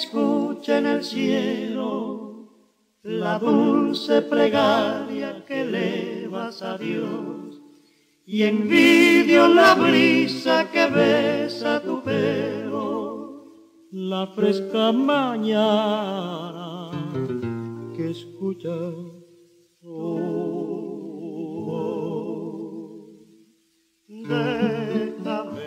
escuche en el cielo la dulce plegaria que elevas a Dios, y envidio la brisa que besa tu pelo, la fresca mañana que escucha déjame,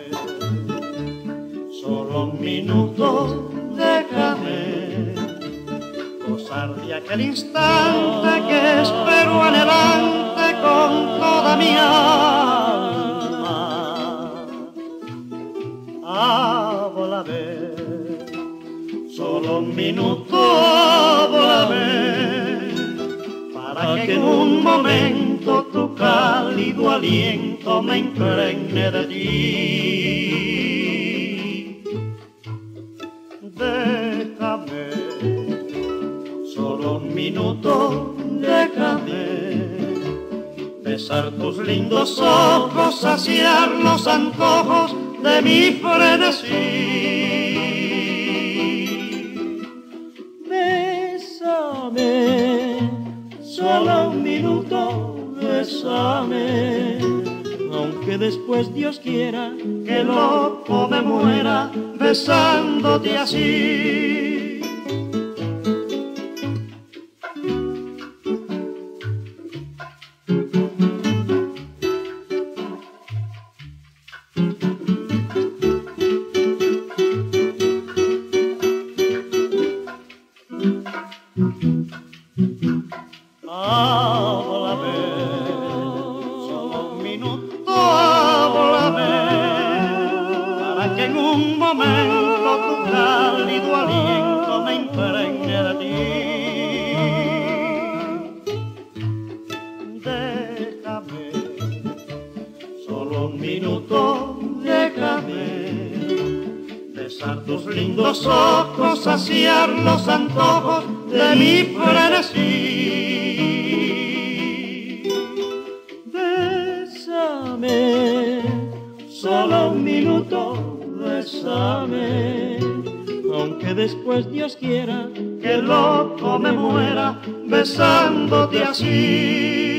solo un minuto, déjame gozar de aquel instante que espero anhelante con toda mi alma. Háblame, solo un minuto, háblame, para que en un momento tu cálido aliento me impregne de ti. Déjame, solo un minuto, déjame besar tus lindos ojos, saciar los antojos de mi frenesí. Bésame, solo un minuto, bésame, aunque después Dios quiera que loco me muera besándote así. Háblame, solo un minuto, háblame, para que en un momento tu cálido aliento me impregne de ti. Déjame, solo un minuto, déjame besar tus lindos ojos, saciar los antojos de mi frenesí. Bésame, solo un minuto, bésame, aunque después Dios quiera que loco me muera besándote así.